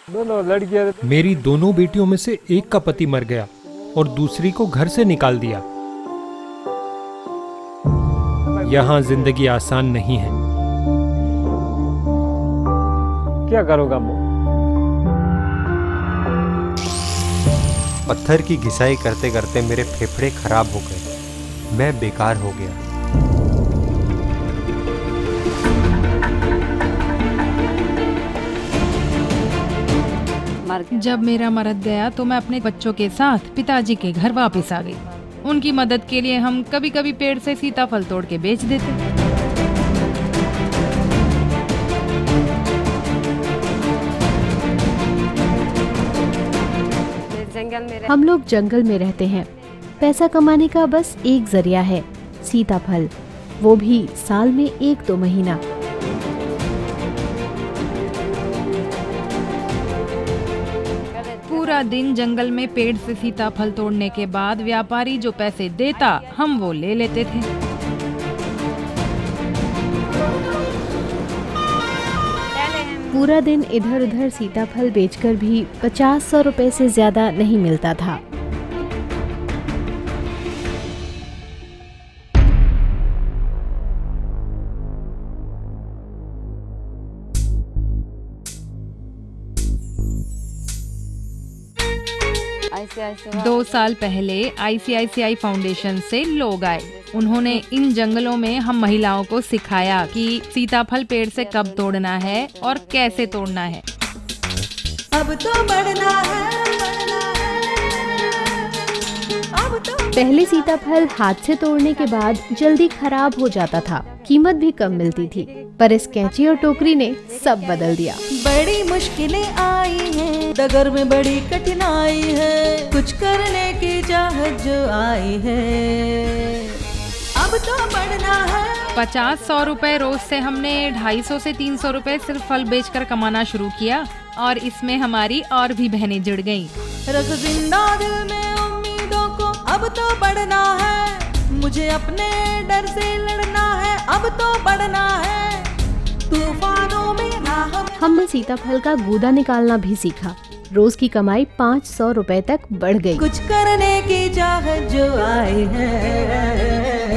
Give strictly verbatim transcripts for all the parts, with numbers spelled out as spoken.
दोनों लड़कियां। मेरी दोनों बेटियों में से एक का पति मर गया और दूसरी को घर से निकाल दिया। यहाँ जिंदगी आसान नहीं है। क्या करूँगा मैं? पत्थर की घिसाई करते करते मेरे फेफड़े खराब हो गए। मैं बेकार हो गया। जब मेरा मर्द गया तो मैं अपने बच्चों के साथ पिताजी के घर वापस आ गई। उनकी मदद के लिए हम कभी कभी पेड़ से सीताफल तोड़ के बेच देते। हम लोग जंगल में रहते हैं। पैसा कमाने का बस एक जरिया है, सीताफल, वो भी साल में एक दो महीना। पूरा दिन जंगल में पेड़ से सीताफल तोड़ने के बाद व्यापारी जो पैसे देता हम वो ले लेते थे। पूरा दिन इधर उधर सीताफल बेचकर भी पचास सौ रुपए से ज्यादा नहीं मिलता था। दो साल पहले आई सी आई सी आई फाउंडेशन से लोग आए। उन्होंने इन जंगलों में हम महिलाओं को सिखाया कि सीताफल पेड़ से कब तोड़ना है और कैसे तोड़ना है। अब तो बढ़ना है, अब तो। पहले सीताफल हाथ से तोड़ने के बाद जल्दी खराब हो जाता था, कीमत भी कम मिलती थी, पर इस कैंची और टोकरी ने सब बदल दिया। बड़ी मुश्किलें आई हैं, डगर में बड़ी कठिनाई है, कुछ करने की चाहत जो आई है, अब तो बढ़ना है। पचास सौ रुपए रोज से हमने ढाई सौ से तीन सौ रुपए सिर्फ फल बेचकर कमाना शुरू किया और इसमें हमारी और भी बहनें जुड़ गयीं। रख जिंदा दिल में उम्मीदों को, अब तो बढ़ना है, मुझे अपने डर से लड़ना है, अब तो बढ़ना है, तूफानों में राह। हमने सीताफल का गूदा निकालना भी सीखा। रोज की कमाई पाँच सौ रुपए तक बढ़ गई। कुछ करने की चाहत जो आई है,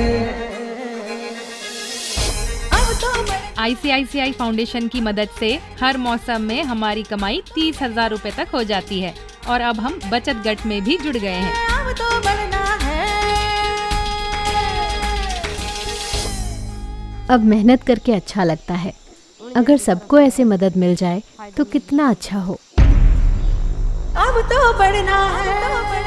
आई सी आई सी आई फाउंडेशन की मदद से हर मौसम में हमारी कमाई तीस हजार रूपए तक हो जाती है और अब हम बचत गट में भी जुड़ गए हैं। अब तो बढ़ना है। अब मेहनत करके अच्छा लगता है। अगर सबको ऐसे मदद मिल जाए तो कितना अच्छा हो। अब तो बढ़ना है।